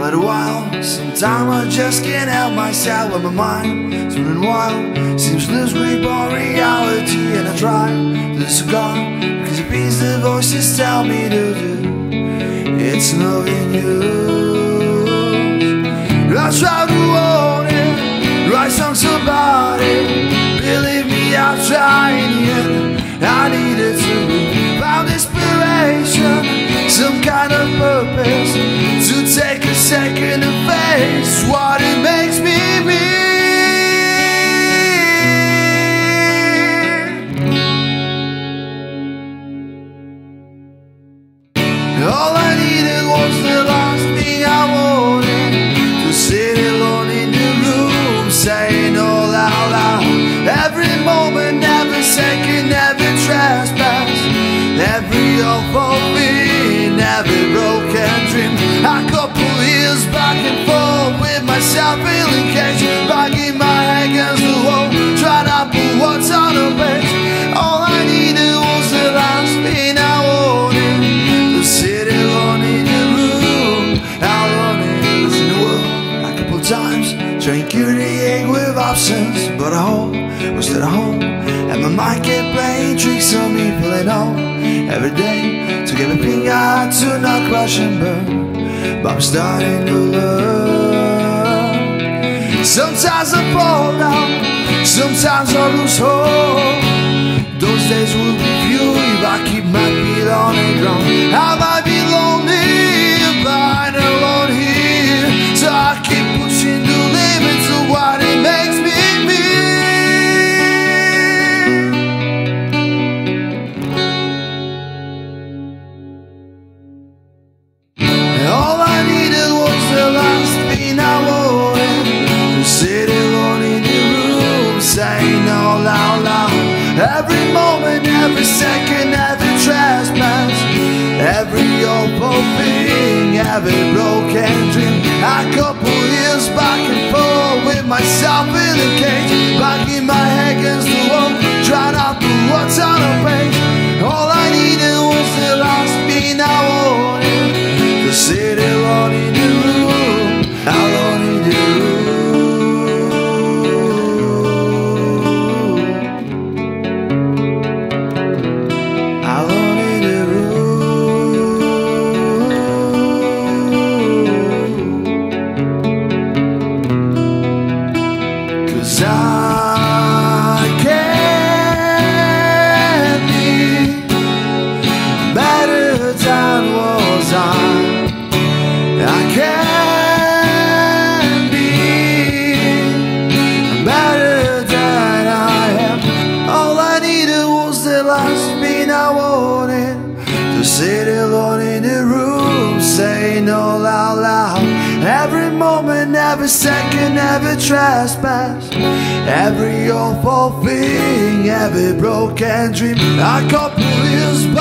but a while. Sometimes I just can't help myself when my mind's running wild. Seems to lose grip on reality, and I try to disregard, because it beats the voices tell me to do. It's loving you. I try to own it, write songs about it. Believe me, I've tried it. I needed to find inspiration, some kind of purpose, to take a second to face what it makes me be. All I needed was the last thing I wanted, to sit alone in the room, saying all out loud, every moment, every second, every trespass, every awful thing, every broken dream. A couple years back and forth with myself feeling caged, banging my head against the wall, trying to put what's on the page. All I needed was the last thing I wanted, to sit alone in the room, alone in the world. A couple times trying to cure the ache with absence, but I hope was still at home, and my mind kept playing tricks on me, feeling home every day. Took everything I had to not crash and burn, but I'm starting to learn. Sometimes I fall down, sometimes I lose hope. Those days will be few if I keep my feet on the ground. I might be lonely if I'm alone here, so I keep pushing the limits of what it makes me be. All I needed was the last thing I wanted, to sit alone in the room, saying all out loud, every moment, every second, every trespass, every awful thing, every broken dream. A couple years back and forth with myself in a cage, banging my head against the wall, trying to put what's on a page. All I needed was the last thing I wanted, to sit alone in the room, alone in the room. I can't be better than was I can't be better than I am. All I needed was the last thing I wanted, to sit alone in the room, saying all out loud, every moment, every second, every trespass, every awful thing, every broken dream. A couple years back